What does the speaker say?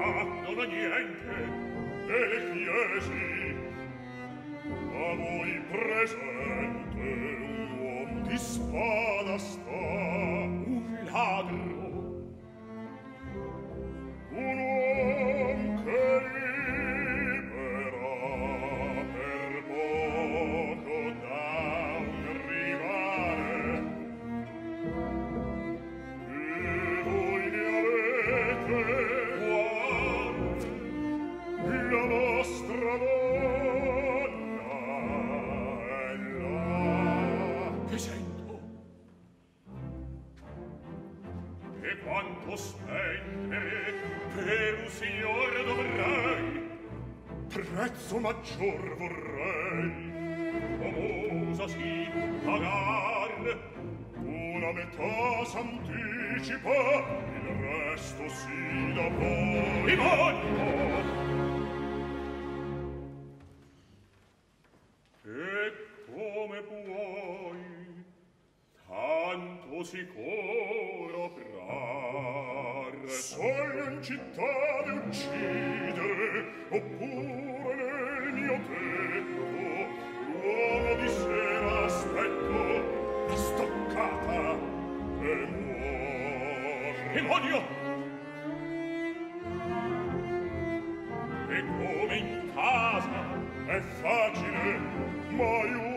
non ha niente, e le chiesi, a voi presente un uom di spada sta, un ladro, un uom che libera per poco da un rivale. E voi ne avete qual la vostra donna è là. Che sento? E quanto spendere per un signor dovrei, prezzo maggior vorrei, famosa si pagar, una metà s'anticipa, il resto si dà poi. Mi voglio! E come puoi tanto sicuro operar? Solo in città di uccidere, oppure nel mio tetto, l'uomo di sera aspetto, la stoccata e muore. Demonio! E come in casa è facile, ma io